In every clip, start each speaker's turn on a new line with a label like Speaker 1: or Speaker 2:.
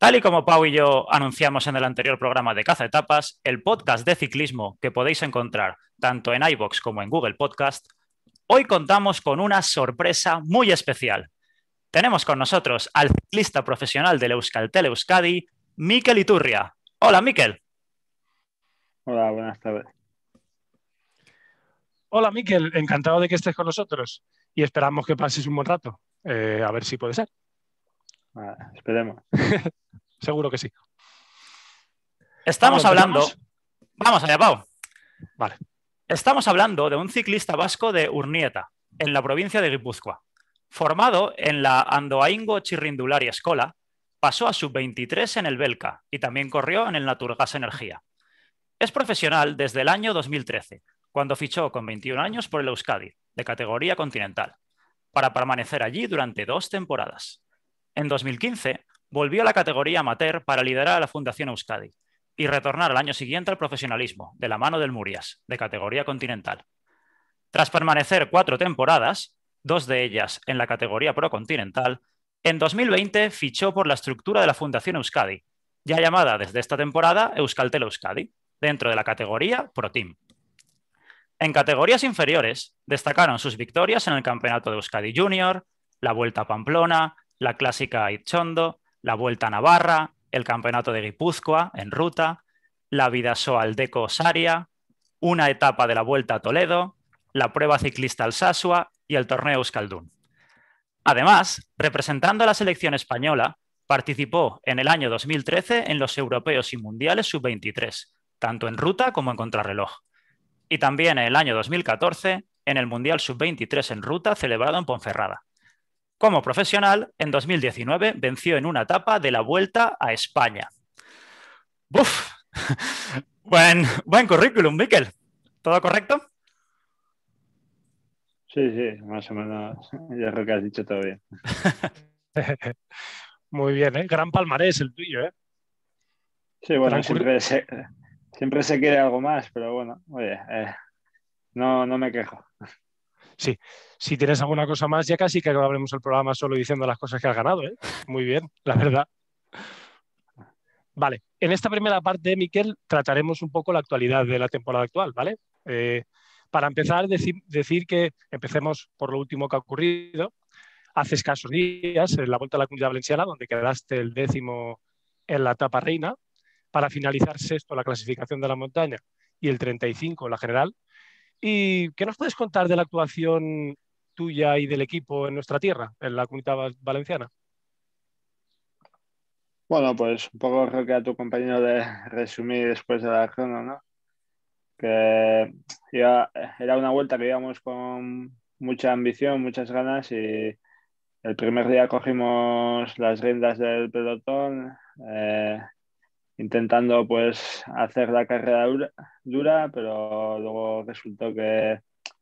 Speaker 1: Tal y como Pau y yo anunciamos en el anterior programa de Caza Etapas, el podcast de ciclismo que podéis encontrar tanto en iVoox como en Google Podcast, hoy contamos con una sorpresa muy especial. Tenemos con nosotros al ciclista profesional del Euskaltel Euskadi, Mikel Iturria. Hola, Mikel.
Speaker 2: Hola, buenas tardes.
Speaker 3: Hola, Miquel, encantado de que estés con nosotros y esperamos que pases un buen rato. A ver si puede ser.
Speaker 2: Vale, esperemos.
Speaker 3: Seguro que sí.
Speaker 1: Estamos
Speaker 3: Pablo,
Speaker 1: hablando...
Speaker 3: ¿empezamos?
Speaker 1: Vamos allá, Pau.
Speaker 3: Vale.
Speaker 1: Estamos hablando de un ciclista vasco de Urnieta, en la provincia de Guipúzcoa. Formado en la Andoaingo Txirrindulari Escola, pasó a sub-23 en el Belka y también corrió en el Naturgas Energía. Es profesional desde el año 2013, cuando fichó con 21 años por el Euskadi, de categoría continental, para permanecer allí durante 2 temporadas. En 2015 volvió a la categoría amateur para liderar a la Fundación Euskadi y retornar al año siguiente al profesionalismo, de la mano del Murias, de categoría continental. Tras permanecer 4 temporadas, 2 de ellas en la categoría pro continental, en 2020 fichó por la estructura de la Fundación Euskadi, ya llamada desde esta temporada Euskaltel Euskadi, dentro de la categoría Pro Team. En categorías inferiores destacaron sus victorias en el Campeonato de Euskadi Junior, la Vuelta a Pamplona, la Clásica a Itxondo, la Vuelta a Navarra, el Campeonato de Guipúzcoa en ruta, la Bidasoa Aldeco Saria, una etapa de la Vuelta a Toledo, la Prueba Ciclista Alsasua y el Torneo Euskaldun. Además, representando a la selección española, participó en el año 2013 en los Europeos y Mundiales Sub-23, tanto en ruta como en contrarreloj. Y también en el año 2014 en el Mundial Sub-23 en ruta celebrado en Ponferrada. Como profesional, en 2019 venció en una etapa de la Vuelta a España. ¡Buf! Buen currículum, Mikel. ¿Todo correcto?
Speaker 2: Sí, más o menos. Yo creo que has dicho todo bien.
Speaker 3: Muy bien, ¿eh? Gran palmarés el tuyo, ¿eh?
Speaker 2: Sí, bueno,
Speaker 3: Gran
Speaker 2: siempre se quiere algo más, pero bueno, oye, no me quejo.
Speaker 3: Sí, si tienes alguna cosa más, ya casi que abrimos el programa solo diciendo las cosas que has ganado, ¿eh? Muy bien, la verdad. Vale, en esta primera parte, Miquel, trataremos un poco la actualidad de la temporada actual, ¿vale? Para empezar, decir que empecemos por lo último que ha ocurrido. Hace escasos días, en la Vuelta a la Comunidad Valenciana, donde quedaste el 10º en la etapa reina, para finalizar sexto la clasificación de la montaña y el 35 en la general. ¿Y qué nos puedes contar de la actuación tuya y del equipo en nuestra tierra, en la Comunidad Valenciana?
Speaker 2: Bueno, pues un poco creo que a tu compañero de resumir después de la crono, ¿no? Que era una vuelta que íbamos con mucha ambición, muchas ganas y el primer día cogimos las riendas del pelotón, intentando pues hacer la carrera dura, pero luego resultó que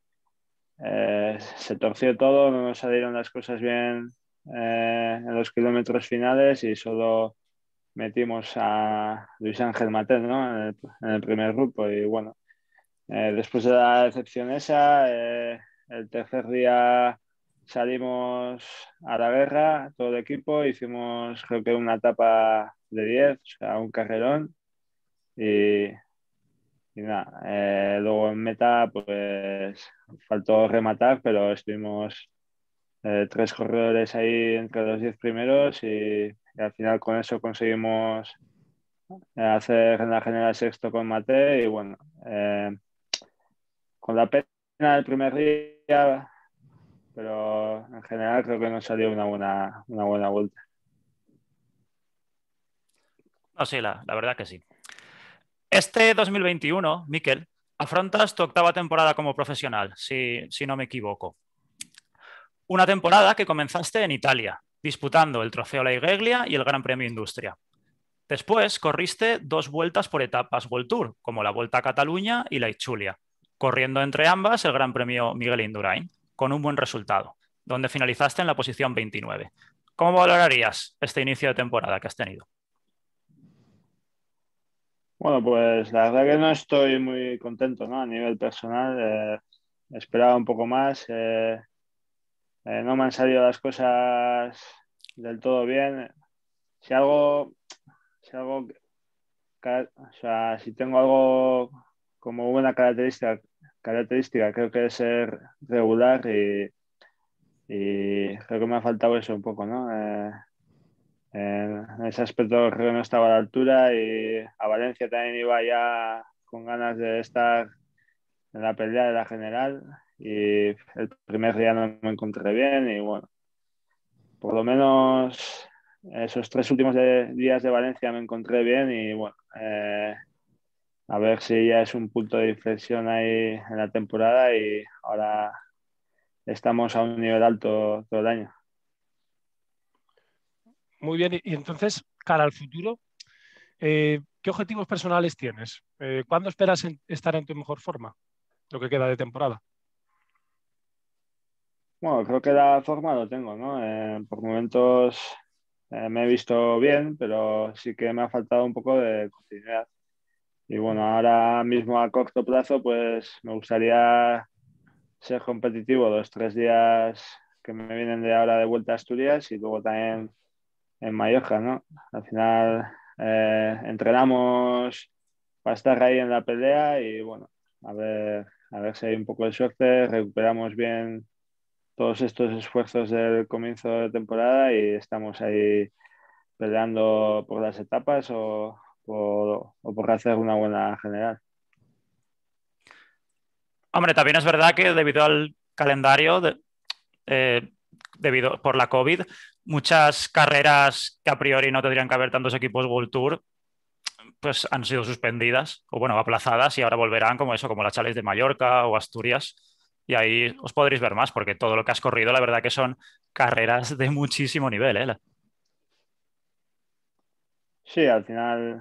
Speaker 2: se torció todo, no nos salieron las cosas bien en los kilómetros finales y solo metimos a Luis Ángel Matet, ¿no? en el primer grupo y bueno, después de la decepción esa, el tercer día salimos a la guerra, todo el equipo, hicimos creo que una etapa de 10, o sea, un carrerón y nada, luego en meta pues faltó rematar, pero estuvimos 3 corredores ahí entre los 10 primeros y al final con eso conseguimos hacer en la general sexto con Mate y bueno, con la pena del primer día, pero en general creo que nos salió una buena vuelta.
Speaker 1: No, sí, la verdad que sí. Este 2021, Mikel, afrontas tu octava temporada como profesional, si no me equivoco. Una temporada que comenzaste en Italia, disputando el Trofeo La Igeglia y el Gran Premio Industria. Después corriste 2 vueltas por etapas World Tour, como la Vuelta a Cataluña y la Itxulia, corriendo entre ambas el Gran Premio Miguel Indurain, con un buen resultado, donde finalizaste en la posición 29. ¿Cómo valorarías este inicio de temporada que has tenido?
Speaker 2: Bueno, pues la verdad que no estoy muy contento, ¿no? A nivel personal, esperaba un poco más. No me han salido las cosas del todo bien. Si algo si algo, o sea, si tengo algo como buena característica, creo que es ser regular y creo que me ha faltado eso un poco, ¿no? En ese aspecto creo que no estaba a la altura y a Valencia también iba ya con ganas de estar en la pelea de la general y el primer día no me encontré bien y bueno, por lo menos esos 3 últimos días de Valencia me encontré bien y bueno, a ver si ya es un punto de inflexión ahí en la temporada y ahora estamos a un nivel alto todo el año.
Speaker 3: Muy bien, y entonces, cara al futuro, ¿qué objetivos personales tienes? ¿Cuándo esperas estar en tu mejor forma? Lo que queda de temporada.
Speaker 2: Bueno, creo que la forma lo tengo, ¿no? Por momentos me he visto bien, pero sí que me ha faltado un poco de continuidad. Y bueno, ahora mismo a corto plazo, pues me gustaría ser competitivo los 3 días que me vienen de ahora de vuelta a Asturias y luego también en Mallorca, ¿no? Al final entrenamos para estar ahí en la pelea y bueno, a ver si hay un poco de suerte, recuperamos bien todos estos esfuerzos del comienzo de temporada y estamos ahí peleando por las etapas o por hacer una buena general.
Speaker 1: Hombre, también es verdad que debido al calendario, eh, debido por la COVID, muchas carreras que a priori no tendrían que haber tantos equipos World Tour, pues han sido suspendidas o bueno, aplazadas y ahora volverán como eso, como la Challenge de Mallorca o Asturias. Y ahí os podréis ver más, porque todo lo que has corrido, la verdad que son carreras de muchísimo nivel, ¿eh?
Speaker 2: Sí, al final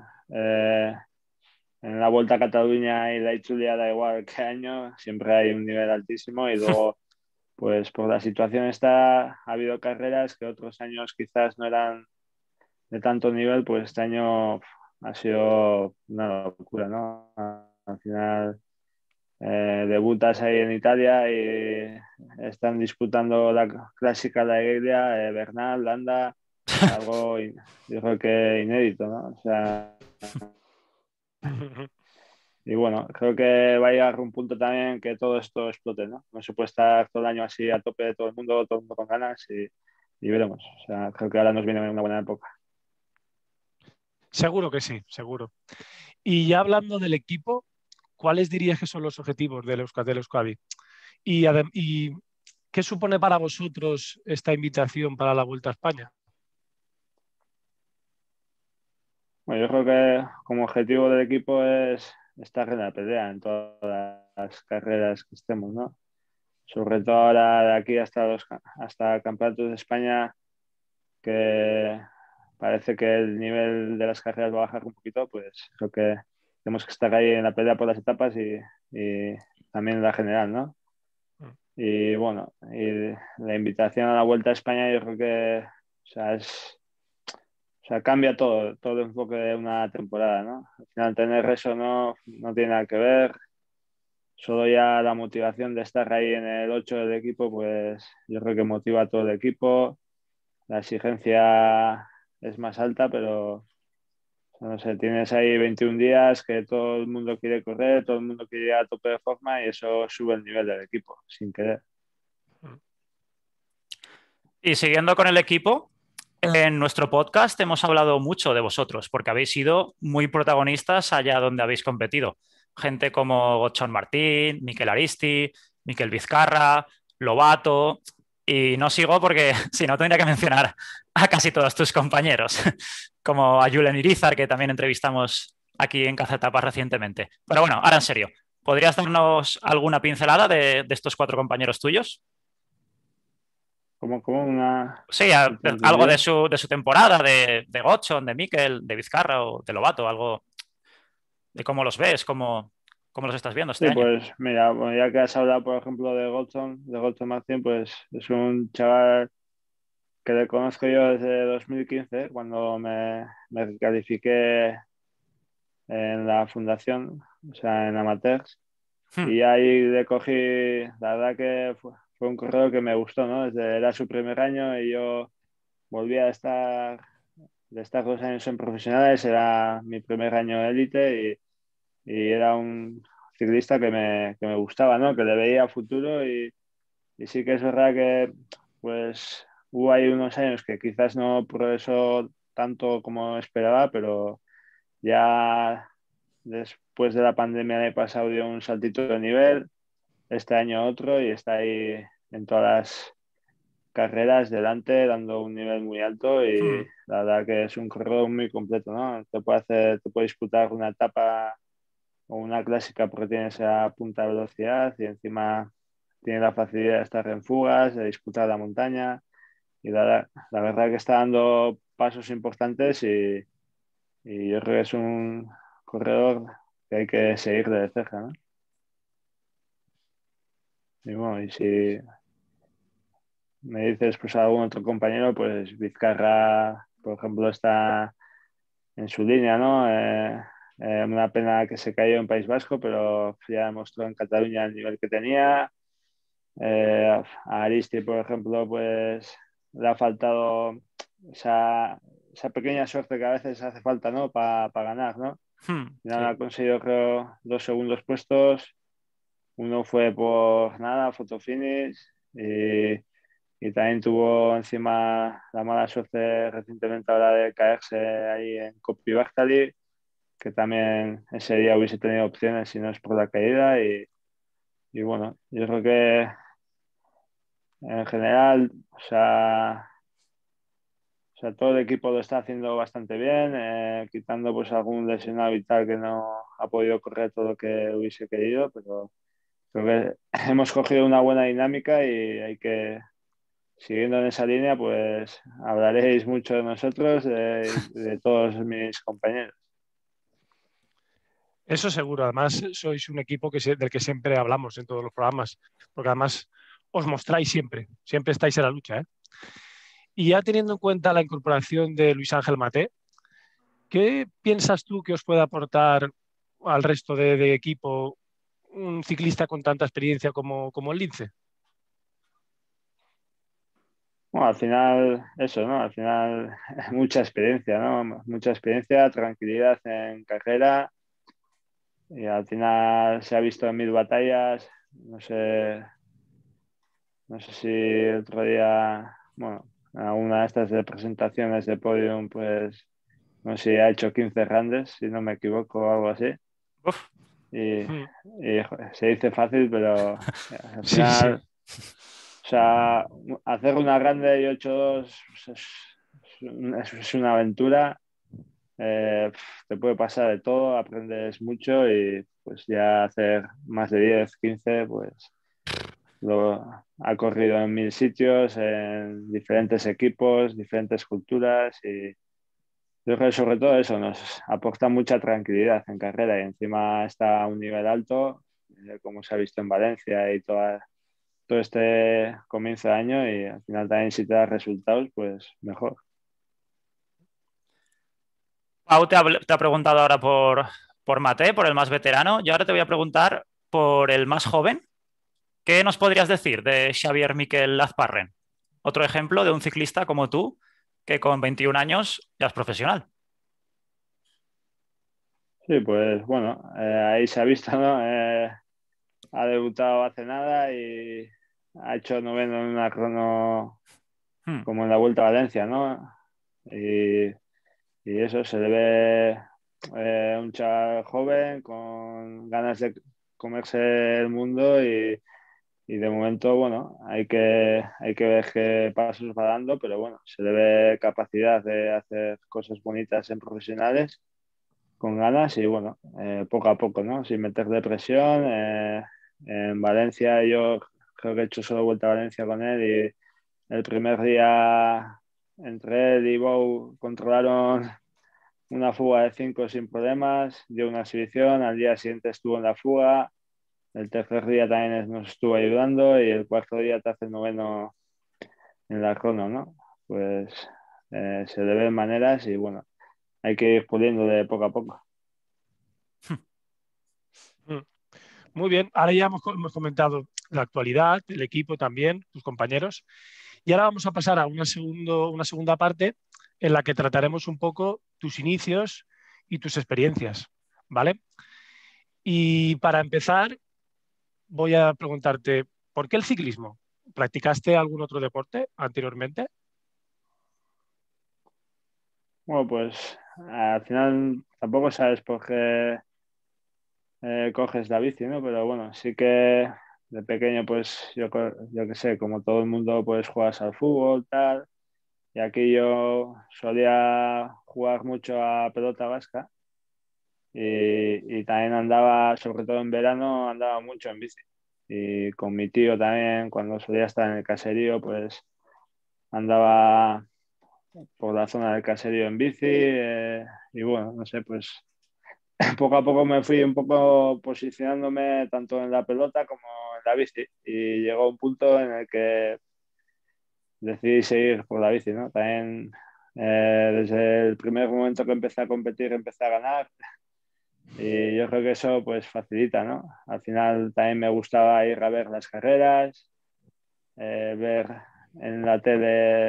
Speaker 2: en la Vuelta a Cataluña y la Itzulia da igual qué año, siempre hay un nivel altísimo y luego pues por la situación esta ha habido carreras que otros años quizás no eran de tanto nivel, pues este año ha sido una locura, ¿no? Al final debutas ahí en Italia y están disputando la clásica de Aegria, Bernal, Landa, algo yo creo que inédito, ¿no? O sea, y bueno, creo que va a llegar un punto también que todo esto explote, ¿no? No se puede estar todo el año así a tope de todo el mundo con ganas y veremos. O sea, creo que ahora nos viene una buena época.
Speaker 3: Seguro que sí, seguro. Y ya hablando del equipo, ¿cuáles dirías que son los objetivos del Euskadi? Y qué supone para vosotros esta invitación para la Vuelta a España?
Speaker 2: Bueno, yo creo que como objetivo del equipo es estar en la pelea en todas las carreras que estemos, ¿no? Sobre todo ahora de aquí hasta campeonatos de España, que parece que el nivel de las carreras va a bajar un poquito, pues creo que tenemos que estar ahí en la pelea por las etapas y también en la general, ¿no? Y bueno, y la invitación a la Vuelta a España yo creo que o sea, o sea, cambia todo el enfoque de una temporada, ¿no? Al final tener eso no tiene nada que ver, solo ya la motivación de estar ahí en el 8 del equipo, pues yo creo que motiva a todo el equipo, la exigencia es más alta, pero no sé, tienes ahí 21 días que todo el mundo quiere correr, todo el mundo quiere ir a tope de forma y eso sube el nivel del equipo, sin querer.
Speaker 1: Y siguiendo con el equipo, en nuestro podcast hemos hablado mucho de vosotros, porque habéis sido muy protagonistas allá donde habéis competido. Gente como Gochón Martín, Mikel Aristi, Mikel Vizcarra, Lobato. Y no sigo porque si no tendría que mencionar a casi todos tus compañeros, como a Julen Irizar, que también entrevistamos aquí en Cazatapas recientemente. Pero bueno, ahora en serio, ¿podrías darnos alguna pincelada de estos 4 compañeros tuyos?
Speaker 2: Como una...
Speaker 1: Sí,
Speaker 2: ¿No te he
Speaker 1: algo
Speaker 2: entendido?
Speaker 1: de su temporada, de Gochon, de Mikel, de Vizcarra o de Lobato, algo de cómo los ves, cómo los estás viendo este
Speaker 2: Sí,
Speaker 1: año.
Speaker 2: pues mira, bueno, ya que has hablado, por ejemplo, de Goldson Martin, pues es un chaval que le conozco yo desde 2015, cuando me califiqué en la fundación, o sea, en amateurs,
Speaker 1: Hmm.
Speaker 2: y ahí le cogí, la verdad que fue un corredor que me gustó, ¿no? Era su primer año y yo volví a estar de estar 2 años en profesionales, era mi primer año de élite y era un ciclista que me gustaba, ¿no? Que le veía futuro y sí que es verdad que pues hubo ahí unos años que quizás no progresó tanto como esperaba, pero ya después de la pandemia el año pasado dio un saltito de nivel, este año otro y está ahí en todas las carreras delante, dando un nivel muy alto y la verdad que es un corredor muy completo, ¿no? Te puede disputar una etapa o una clásica porque tiene esa punta de velocidad y encima tiene la facilidad de estar en fugas, de disputar la montaña y la verdad que está dando pasos importantes y yo creo que es un corredor que hay que seguir de cerca, ¿no? Y bueno, y si me dices pues algún otro compañero, pues Vizcarra, por ejemplo, está en su línea, ¿no? Una pena que se cayó en País Vasco, pero ya demostró en Cataluña el nivel que tenía. A Aristi, por ejemplo, pues le ha faltado esa pequeña suerte que a veces hace falta, ¿no? Para ganar, ¿no? Ya ha conseguido, creo, 2 segundos puestos. Uno fue por nada, fotofinish, y también tuvo encima la mala suerte recientemente ahora de caerse ahí en Coppi Bartali, que también ese día hubiese tenido opciones si no es por la caída. Y bueno, yo creo que en general, o sea, todo el equipo lo está haciendo bastante bien, quitando pues algún lesionado y tal que no ha podido correr todo lo que hubiese querido, pero creo que hemos cogido una buena dinámica y hay que, siguiendo en esa línea, pues hablaréis mucho de nosotros, de todos mis compañeros.
Speaker 3: Eso seguro. Además, sois un equipo del que siempre hablamos en todos los programas, porque además os mostráis siempre estáis en la lucha, ¿eh? Y ya teniendo en cuenta la incorporación de Luis Ángel Maté, ¿qué piensas tú que os puede aportar al resto de equipo un ciclista con tanta experiencia como el Lince?
Speaker 2: Bueno, al final, eso, ¿no? Al final, mucha experiencia, ¿no? Mucha experiencia, tranquilidad en carrera y al final se ha visto en 1000 batallas. No sé si el otro día, bueno, en alguna de estas de presentaciones de podium, pues no sé si ha hecho 15 grandes, si no me equivoco, o algo así.
Speaker 1: Uf.
Speaker 2: Y joder, se dice fácil, pero al
Speaker 3: Sí, sí.
Speaker 2: final, o sea, hacer una grande y 8-2 pues, es una aventura. Te puede pasar de todo, aprendes mucho y pues ya hacer más de 10 15 pues ha corrido en 1000 sitios, en diferentes equipos, diferentes culturas y yo creo que sobre todo eso nos aporta mucha tranquilidad en carrera y encima está a un nivel alto, como se ha visto en Valencia y todo este comienzo de año y al final también si te das resultados, pues mejor.
Speaker 1: Pau te ha preguntado ahora por Mate, por el más veterano. Yo ahora te voy a preguntar por el más joven. ¿Qué nos podrías decir de Xavier Miquel Azparren? Otro ejemplo de un ciclista como tú, que con 21 años ya es profesional.
Speaker 2: Sí, pues bueno, ahí se ha visto, ¿no? Ha debutado hace nada y ha hecho noveno en una crono como en la Vuelta a Valencia, ¿no? Y, y eso se le ve un chaval joven con ganas de comerse el mundo y de momento, bueno, hay que ver qué pasos va dando, pero bueno, se le ve capacidad de hacer cosas bonitas en profesionales con ganas y bueno, poco a poco, ¿no? Sin meterle presión. En Valencia yo creo que he hecho solo Vuelta a Valencia con él y el primer día entre él y Bou controlaron una fuga de 5 sin problemas, dio una exhibición, al día siguiente estuvo en la fuga, el tercer día también nos estuvo ayudando y el cuarto día te hace el noveno en la crono, ¿no? Pues se le ven maneras y bueno, hay que ir puliendo de poco a poco.
Speaker 3: Muy bien, ahora ya hemos comentado la actualidad, el equipo también, tus compañeros. Y ahora vamos a pasar a una segunda parte en la que trataremos un poco tus inicios y tus experiencias, ¿vale? Y para empezar, voy a preguntarte, ¿por qué el ciclismo? ¿Practicaste algún otro deporte anteriormente?
Speaker 2: Bueno, pues al final tampoco sabes por qué coges la bici, ¿no? Pero bueno, sí que de pequeño, pues yo qué sé, como todo el mundo, pues juegas al fútbol, tal. Y aquí yo solía jugar mucho a pelota vasca y también andaba, sobre todo en verano, andaba mucho en bici. Y con mi tío también, cuando solía estar en el caserío, pues andaba por la zona del caserío en bici. Y bueno, no sé, pues poco a poco me fui un poco posicionándome tanto en la pelota como en la bici. Y llegó un punto en el que decidí seguir por la bici, ¿no? También desde el primer momento que empecé a competir, empecé a ganar. Y yo creo que eso pues facilita, ¿no? Al final también me gustaba ir a ver las carreras, ver en la tele,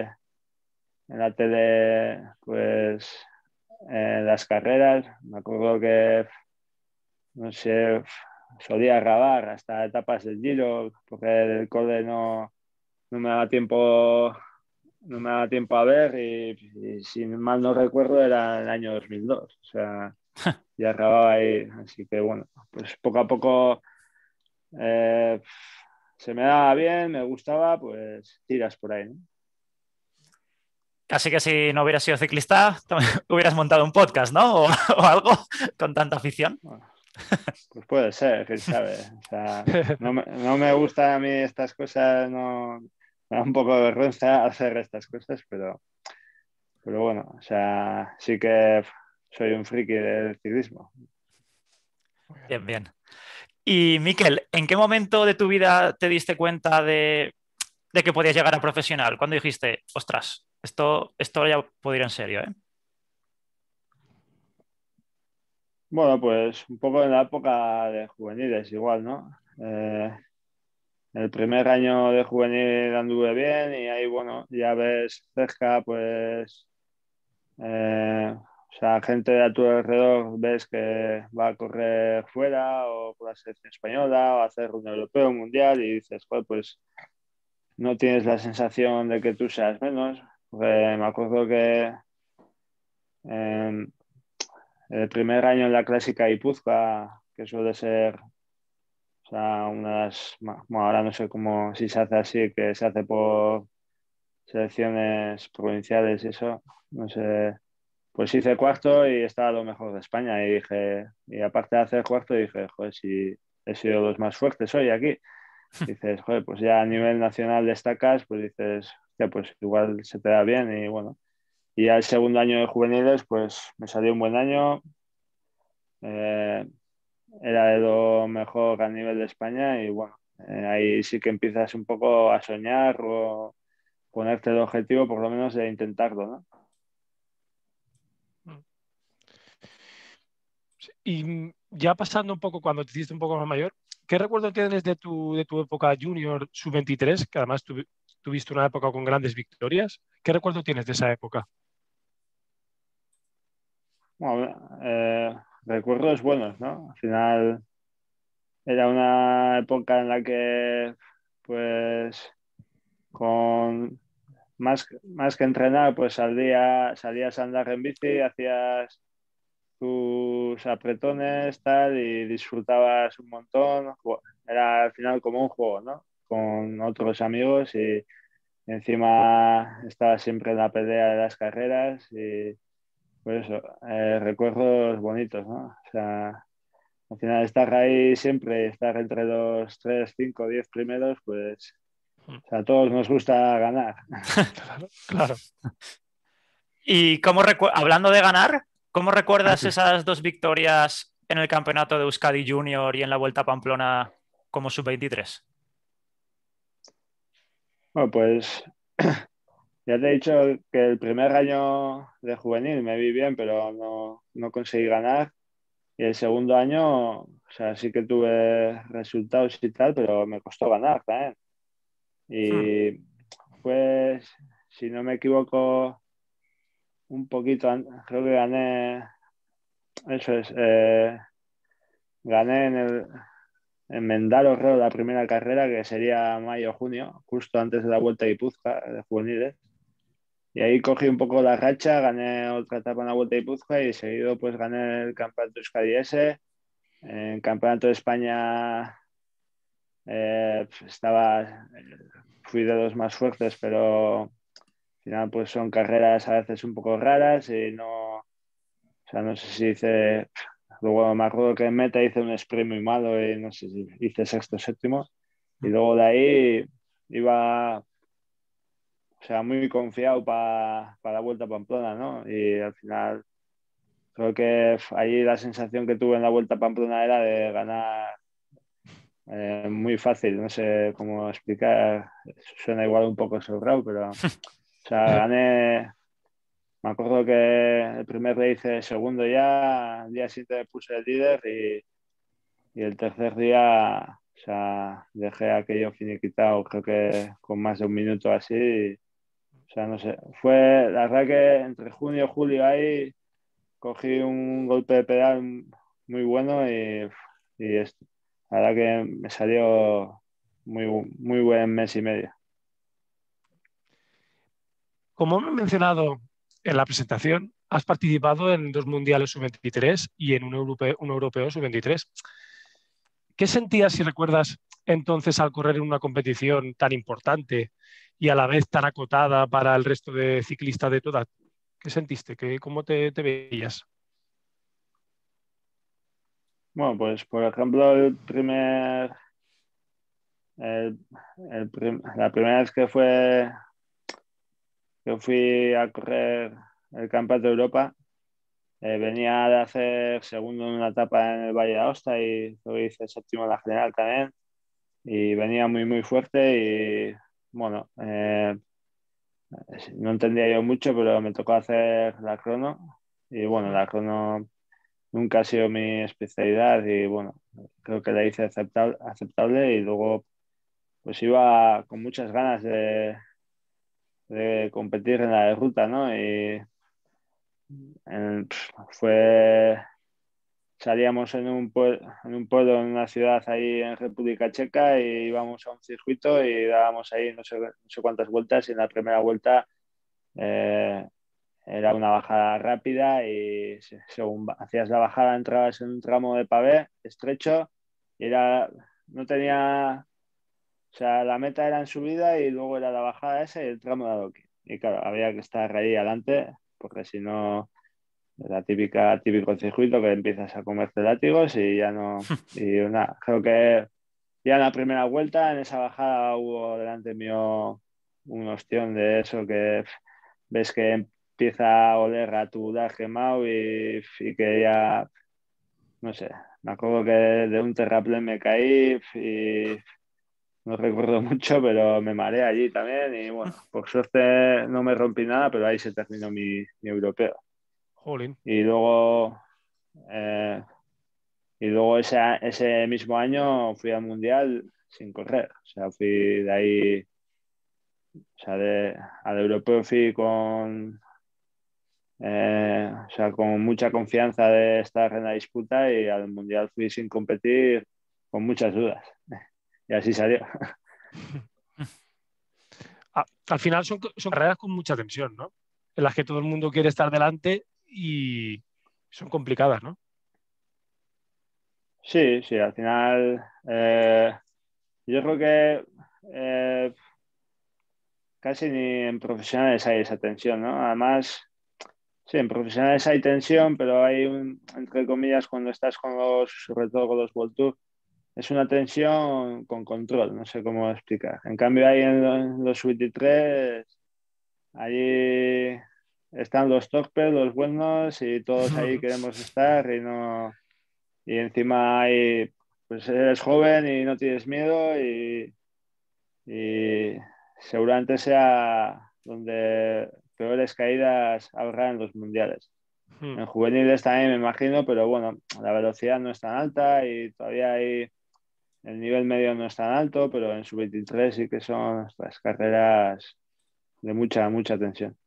Speaker 2: pues las carreras. Me acuerdo que, no sé, solía grabar hasta etapas del Giro, porque el cole no me daba tiempo, no me daba tiempo a ver y si mal no recuerdo era el año 2002. O sea, ya grababa ahí. Así que bueno, pues poco a poco eh, se me daba bien, me gustaba, pues tiras por ahí, ¿no?
Speaker 1: Casi que si no hubieras sido ciclista, hubieras montado un podcast, ¿no? O algo con tanta afición.
Speaker 2: Bueno, pues puede ser, quién sabe. O sea, no me gustan a mí estas cosas, no, me da un poco de vergüenza hacer estas cosas, pero bueno, o sea, sí que soy un friki del ciclismo.
Speaker 1: Bien, bien. Y Miquel, ¿en qué momento de tu vida te diste cuenta de que podías llegar a profesional? ¿Cuándo dijiste, ostras, esto ya puedo ir en serio, ¿eh?
Speaker 2: Bueno, pues un poco en la época de juveniles igual, ¿no? El primer año de juvenil anduve bien y ahí, bueno, ya ves cerca, pues, o sea, gente de a tu alrededor ves que va a correr fuera o por la selección española o a hacer un europeo, un mundial y dices, joder, pues no tienes la sensación de que tú seas menos. Porque me acuerdo que eh, el primer año en la clásica Guipúzcoa, que suele ser, o sea, bueno, ahora no sé cómo, si se hace así, que se hace por selecciones provinciales y eso, no sé, pues hice cuarto y estaba lo mejor de España y dije, y aparte de hacer cuarto dije, joder, si he sido los más fuertes hoy aquí, dices, joder, pues ya a nivel nacional destacas, pues dices, hostia, pues igual se te da bien y bueno, y ya el segundo año de juveniles, pues me salió un buen año, eh, era de lo mejor a nivel de España y bueno, ahí sí que empiezas un poco a soñar o ponerte el objetivo por lo menos de intentarlo, ¿no?
Speaker 3: Y ya pasando un poco, cuando te hiciste un poco más mayor, ¿qué recuerdo tienes de tu época junior sub-23? Que además tuviste una época con grandes victorias. ¿Qué recuerdo tienes de esa época?
Speaker 2: Bueno, recuerdos buenos, ¿no? Al final era una época en la que, pues, con más que entrenar, pues salías a andar en bici, hacías tus apretones, tal, y disfrutabas un montón. Era al final como un juego, ¿no? Con otros amigos y encima estaba siempre en la pelea de las carreras y pues eso, recuerdos bonitos, ¿no? O sea, al final estar ahí siempre, estar entre los 3 5 10 primeros, pues o sea, a todos nos gusta ganar.
Speaker 3: Claro, claro.
Speaker 1: Y hablando de ganar, ¿cómo recuerdas esas dos victorias en el campeonato de Euskadi Junior y en la Vuelta a Pamplona como sub-23?
Speaker 2: Bueno, pues ya te he dicho que el primer año de juvenil me vi bien, pero no conseguí ganar. Y el segundo año, o sea, sí que tuve resultados y tal, pero me costó ganar también. Y fue, si no me equivoco, un poquito, creo que gané, eso es, gané en Mendaro, creo, la primera carrera, que sería mayo-junio, justo antes de la Vuelta a Guipúzcoa, de juveniles. Y ahí cogí un poco la racha, gané otra etapa en la Vuelta a Guipúzcoa y seguido pues gané el Campeonato de Euskadi S. En el Campeonato de España fui de los más fuertes, pero al final pues son carreras a veces un poco raras y no, o sea, no sé si hice, luego me acuerdo que en meta hice un sprint muy malo y no sé si hice sexto o séptimo y luego de ahí iba, o sea, muy confiado para la Vuelta a Pamplona, ¿no? Y al final creo que ahí la sensación que tuve en la Vuelta a Pamplona era de ganar muy fácil, no sé cómo explicar, suena igual un poco sobrado, pero o sea, gané, me acuerdo que el primer le hice segundo ya, el día siguiente me puse el líder y el tercer día, o sea, dejé aquello finiquitado, creo que con más de un minuto así, o sea, no sé, fue la verdad que entre junio y julio ahí cogí un golpe de pedal muy bueno y la verdad que me salió muy buen mes y medio.
Speaker 3: Como hemos mencionado en la presentación, has participado en 2 mundiales sub-23 y en un europeo sub-23. ¿Qué sentías, si recuerdas, entonces al correr en una competición tan importante y a la vez tan acotada para el resto de ciclistas de tu edad? ¿Qué sentiste? ¿Cómo te veías?
Speaker 2: Bueno, pues por ejemplo, el- la primera vez que fui a correr el Campeonato de Europa, venía de hacer segundo en una etapa en el Valle de Aosta y luego hice séptimo en la general también y venía muy fuerte y bueno, no entendía yo mucho, pero me tocó hacer la crono y bueno, la crono nunca ha sido mi especialidad y bueno, creo que la hice aceptable y luego pues iba con muchas ganas de competir en la de ruta, ¿no? Y en- fue, salíamos en un pueblo, en una ciudad ahí en República Checa y íbamos a un circuito y dábamos ahí no sé cuántas vueltas y en la primera vuelta eh, era una bajada rápida y según hacías la bajada entrabas en un tramo de pavé estrecho y no tenía, o sea, la meta era en subida y luego era la bajada esa y el tramo de adoquín. Y claro, había que estar ahí adelante porque si no, típico circuito que empiezas a comerte látigos y ya no, creo que ya en la primera vuelta en esa bajada hubo delante mío un ostión de eso que ves que empieza a oler a tu dar quemado y que ya, no sé, me acuerdo que de un terraplén me caí y no recuerdo mucho, pero me mareé allí también y bueno, por suerte no me rompí nada, pero ahí se terminó mi europeo.
Speaker 3: Jolín.
Speaker 2: Y luego, eh, ese mismo año fui al Mundial sin correr, o sea, fui de ahí, o sea, al europeo fui o sea, con mucha confianza de estar en la disputa y al Mundial fui sin competir con muchas dudas. Y así salió.
Speaker 3: Al final son carreras con mucha tensión, ¿no? En las que todo el mundo quiere estar delante y son complicadas, ¿no?
Speaker 2: Sí, al final yo creo que casi ni en profesionales hay esa tensión, ¿no? Además, sí, en profesionales hay tensión, pero hay entre comillas, cuando estás sobre todo con los World Tour, es una tensión con control, no sé cómo explicar. En cambio, ahí en los 23, allí están los torpes, los buenos, y todos ahí queremos estar y no. Y encima pues eres joven y no tienes miedo y seguramente sea donde peores caídas habrá en los mundiales.
Speaker 3: Hmm.
Speaker 2: En juveniles también me imagino, pero bueno, la velocidad no es tan alta y todavía el nivel medio no es tan alto, pero en sub-23 sí que son las carreras de mucha tensión.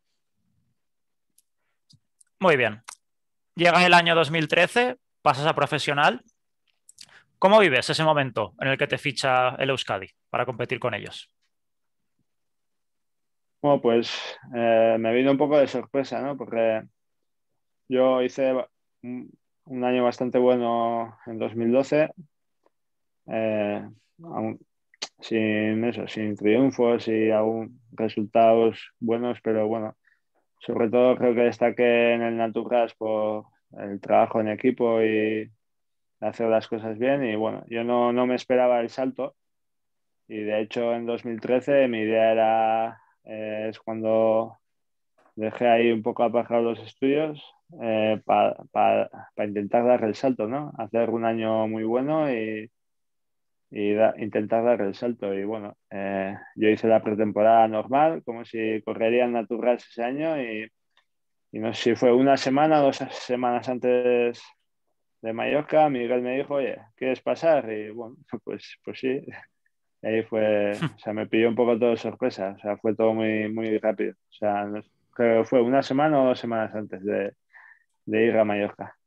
Speaker 1: Muy bien. Llega el año 2013, pasas a profesional. ¿Cómo vives ese momento en el que te ficha el Euskadi para competir con ellos?
Speaker 2: Bueno, pues me vino un poco de sorpresa, ¿no? Porque yo hice un año bastante bueno en 2012, aún sin triunfos y aún resultados buenos, pero bueno, sobre todo creo que destaqué en el Naturras por el trabajo en equipo y hacer las cosas bien. Y bueno, yo no me esperaba el salto y de hecho en 2013 mi idea era, es cuando dejé ahí un poco aparcados los estudios para intentar dar el salto, ¿no? Hacer un año muy bueno intentar dar el salto. Y bueno, yo hice la pretemporada normal, como si correría en Naturras ese año y no sé si fue una semana o 2 semanas antes de Mallorca, Miguel me dijo, oye, ¿quieres pasar? Y bueno, pues sí. Y ahí fue, o sea, me pilló un poco todo de sorpresa, o sea, fue todo muy rápido. O sea, creo que fue una semana o 2 semanas antes de ir a Mallorca.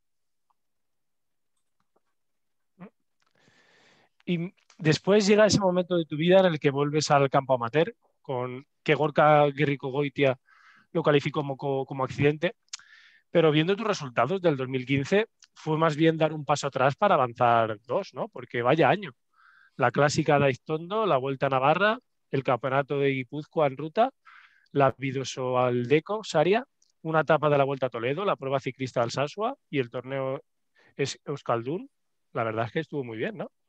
Speaker 3: Y después llega ese momento de tu vida en el que vuelves al campo amateur, con que Gorka Gerrikogoitia lo calificó como accidente, pero viendo tus resultados del 2015 fue más bien dar un paso atrás para avanzar dos, ¿no? Porque vaya año. La clásica de Aiztondo, la Vuelta a Navarra, el campeonato de Guipúzcoa en ruta, la Bidoso Aldeco, Saria, una etapa de la Vuelta a Toledo, la prueba ciclista del Sasua y el torneo es Euskaldun. La verdad es que estuvo muy bien, ¿no?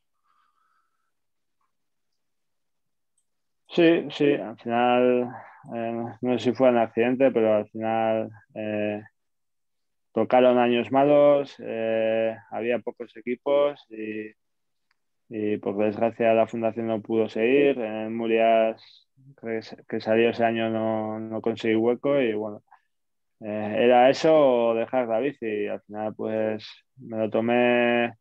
Speaker 2: Sí, al final, no sé si fue un accidente, pero al final tocaron años malos, había pocos equipos y por desgracia la fundación no pudo seguir. En Murias, que salió ese año, no conseguí hueco y bueno, era eso o dejar la bici. Y al final pues me lo tomé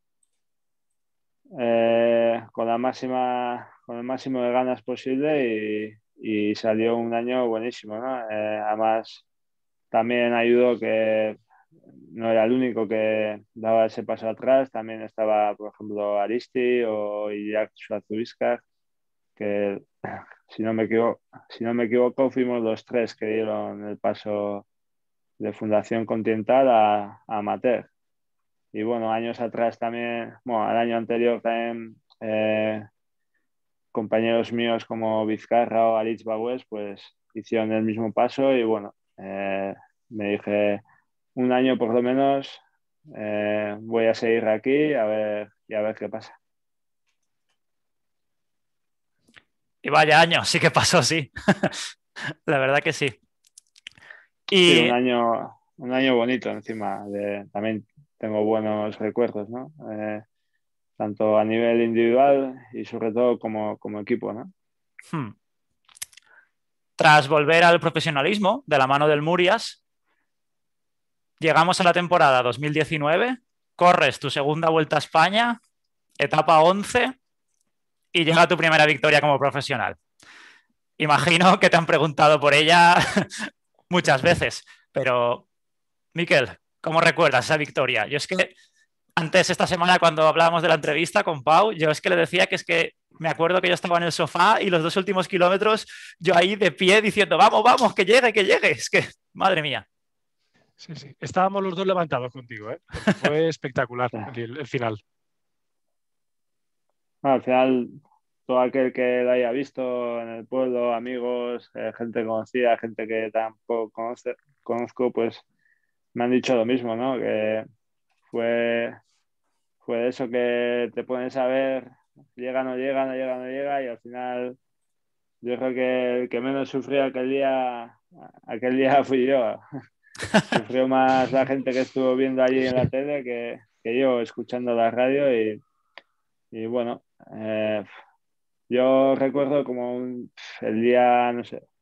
Speaker 2: con el máximo de ganas posible y salió un año buenísimo, ¿no? Además, también ayudó que no era el único que daba ese paso atrás, también estaba, por ejemplo, Aristi o Jack Schwarzubiscar, que si no me equivoco, fuimos los tres que dieron el paso de Fundación Continental a Amateur. Y bueno, años atrás también, bueno, el año anterior también compañeros míos como Vizcarra o Aritz Baués, pues hicieron el mismo paso y bueno, me dije un año por lo menos voy a seguir aquí a ver qué pasa.
Speaker 1: Y vaya año, sí que pasó, sí. La verdad que sí.
Speaker 2: Sí,
Speaker 1: Y
Speaker 2: un año bonito encima. También tengo buenos recuerdos, ¿no? Tanto a nivel individual y sobre todo como equipo, ¿no?
Speaker 1: Tras volver al profesionalismo de la mano del Murias, llegamos a la temporada 2019, corres tu segunda Vuelta a España, etapa 11 y llega tu primera victoria como profesional. Imagino que te han preguntado por ella muchas veces, pero Miquel, ¿cómo recuerdas esa victoria? Yo es que antes, esta semana, cuando hablábamos de la entrevista con Pau, yo es que le decía que es que me acuerdo que yo estaba en el sofá y los 2 últimos kilómetros yo ahí de pie diciendo, vamos, vamos, que llegue, que llegue. Es que, madre mía.
Speaker 3: Sí, sí. Estábamos los dos levantados contigo, ¿eh? Porque fue espectacular el final.
Speaker 2: Bueno, al final, todo aquel que lo haya visto en el pueblo, amigos, gente conocida, gente que tampoco conozco, pues me han dicho lo mismo, ¿no? Que fue, fue eso que te pones a ver, llega, no llega, no llega, no llega, y al final yo creo que el que menos sufrió aquel día fui yo. Sufrió más la gente que estuvo viendo allí en la tele que yo escuchando la radio y bueno, yo recuerdo como el día, no sé,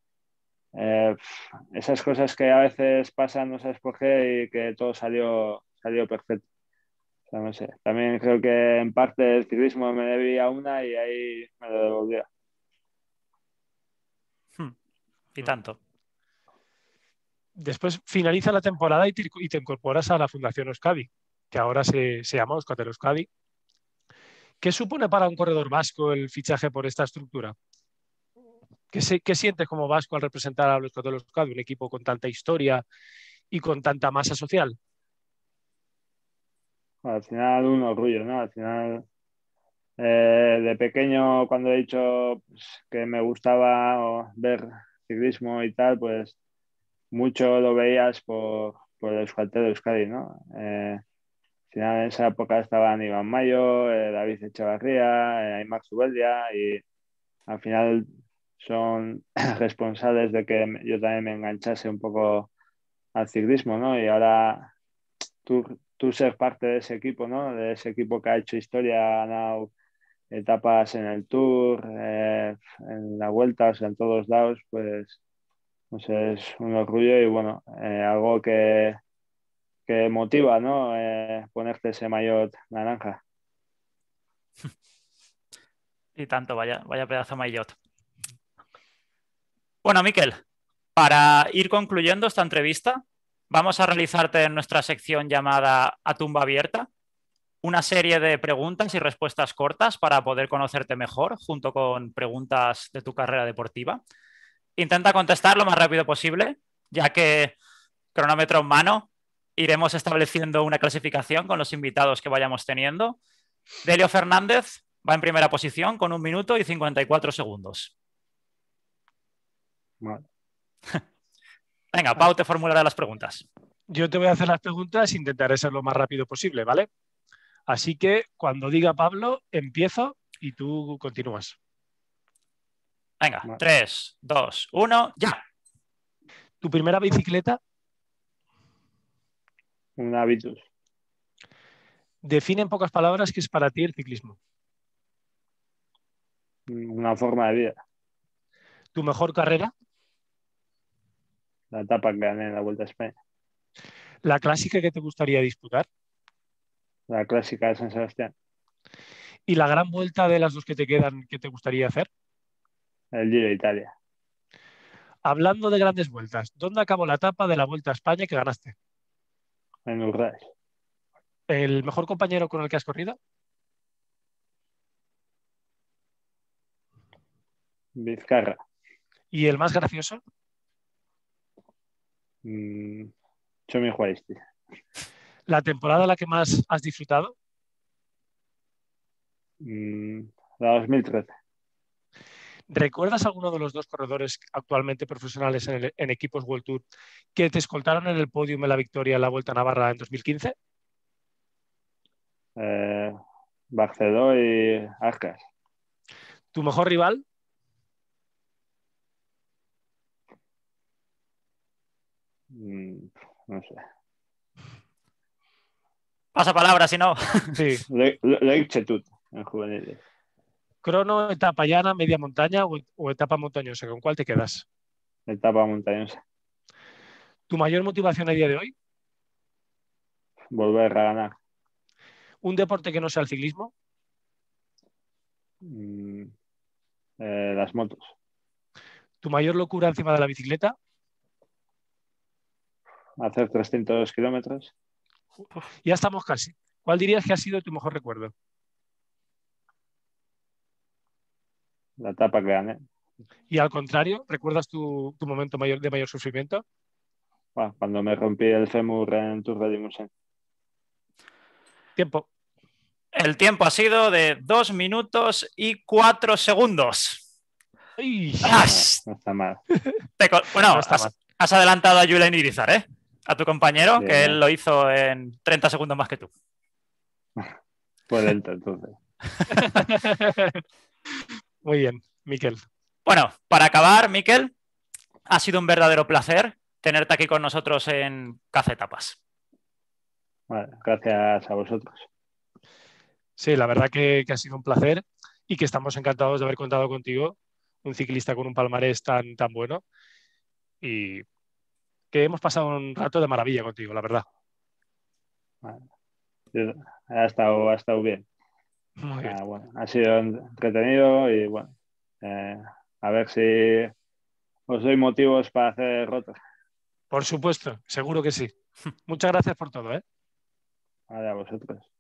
Speaker 2: esas cosas que a veces pasan, no sabes por qué, y que todo salió perfecto. O sea, no sé, también creo que en parte el ciclismo me debía una y ahí me lo devolvió.
Speaker 1: y tanto.
Speaker 3: Después finaliza la temporada y te incorporas a la Fundación Euskadi, que ahora se llama Euskatel Euskadi. ¿Qué supone para un corredor vasco el fichaje por esta estructura? ¿Qué sientes como vasco al representar a Euskatel Euskadi, un equipo con tanta historia y con tanta masa social?
Speaker 2: Al final un orgullo, ¿no? Al final, de pequeño, cuando he dicho pues, que me gustaba ver ciclismo y tal, pues mucho lo veías por el Euskaltel Euskadi, ¿no? Al final en esa época estaban Iván Mayo, David Echevarría, Aimar Zubeldia y al final son responsables de que yo también me enganchase un poco al ciclismo, ¿no? Y ahora tú ser parte de ese equipo, ¿no? De ese equipo que ha hecho historia, ha ganado etapas en el Tour, en la Vuelta, o sea, en todos lados, pues no sé, es un orgullo y bueno, algo que motiva, ¿no? Ponerte ese maillot naranja.
Speaker 1: Y tanto, vaya pedazo de maillot. Bueno, Miquel, para ir concluyendo esta entrevista, vamos a realizarte en nuestra sección llamada A Tumba Abierta una serie de preguntas y respuestas cortas para poder conocerte mejor, junto con preguntas de tu carrera deportiva. Intenta contestar lo más rápido posible, ya que cronómetro en mano iremos estableciendo una clasificación con los invitados que vayamos teniendo. Delio Fernández va en primera posición con 1 minuto y 54 segundos.
Speaker 2: Bueno.
Speaker 1: Venga, Pau te formulará las preguntas.
Speaker 3: Yo te voy a hacer las preguntas e intentaré ser lo más rápido posible, ¿vale? Así que cuando diga Pablo, empiezo y tú continúas.
Speaker 1: Venga, 3, 2, 1, ya.
Speaker 3: ¿Tu primera bicicleta?
Speaker 2: Un hábitus.
Speaker 3: Define en pocas palabras qué es para ti el ciclismo.
Speaker 2: Una forma de vida.
Speaker 3: ¿Tu mejor carrera?
Speaker 2: La etapa que gané en la Vuelta a España.
Speaker 3: ¿La clásica que te gustaría disputar?
Speaker 2: La clásica de San Sebastián.
Speaker 3: ¿Y la gran vuelta de las dos que te quedan que te gustaría hacer?
Speaker 2: El Giro de Italia.
Speaker 3: Hablando de grandes vueltas, ¿dónde acabó la etapa de la Vuelta a España que ganaste?
Speaker 2: En Urday.
Speaker 3: ¿El mejor compañero con el que has corrido?
Speaker 2: Vizcarra.
Speaker 3: ¿Y el más gracioso?
Speaker 2: Chomi Juaristi.
Speaker 3: ¿La temporada en la que más has disfrutado?
Speaker 2: La 2013.
Speaker 3: ¿Recuerdas alguno de los dos corredores actualmente profesionales en equipos World Tour que te escoltaron en el podium en la victoria en la Vuelta a Navarra en 2015?
Speaker 2: Barceló y Arcas.
Speaker 3: ¿Tu mejor rival?
Speaker 2: No sé.
Speaker 1: Pasa palabra, si no.
Speaker 3: Sí.
Speaker 2: Loic Chetut, en juveniles.
Speaker 3: ¿Crono, etapa llana, media montaña o etapa montañosa? ¿Con cuál te quedas?
Speaker 2: Etapa montañosa.
Speaker 3: ¿Tu mayor motivación a día de hoy?
Speaker 2: Volver a ganar.
Speaker 3: ¿Un deporte que no sea el ciclismo?
Speaker 2: Las motos.
Speaker 3: ¿Tu mayor locura encima de la bicicleta?
Speaker 2: Hacer 300 kilómetros.
Speaker 3: Ya estamos casi. ¿Cuál dirías que ha sido tu mejor recuerdo?
Speaker 2: La etapa que gané.
Speaker 3: Y al contrario, ¿recuerdas tu momento de mayor sufrimiento?
Speaker 2: Bueno, cuando me rompí el fémur en el Tour de Limousin.
Speaker 3: Tiempo.
Speaker 1: El tiempo ha sido de 2 minutos y 4 segundos.
Speaker 2: No está mal.
Speaker 1: Bueno,
Speaker 3: no está mal.
Speaker 1: Has adelantado a Julen Irizar, ¿eh? A tu compañero,
Speaker 2: Bien,
Speaker 1: que él lo hizo en 30 segundos más que tú.
Speaker 2: Fue lento, entonces.
Speaker 3: Muy bien, Miquel.
Speaker 1: Bueno, para acabar, Miquel, ha sido un verdadero placer tenerte aquí con nosotros en Café Tapas.
Speaker 2: Vale, gracias a vosotros.
Speaker 3: Sí, la verdad que ha sido un placer y que estamos encantados de haber contado contigo, un ciclista con un palmarés tan bueno, y que hemos pasado un rato de maravilla contigo, la verdad.
Speaker 2: Vale. Ha estado bien.
Speaker 3: Muy bien.
Speaker 2: Bueno, ha sido entretenido y bueno, a ver si os doy motivos para hacer rota.
Speaker 3: Por supuesto, seguro que sí. Muchas gracias por todo, ¿eh?
Speaker 2: Vale, a vosotros.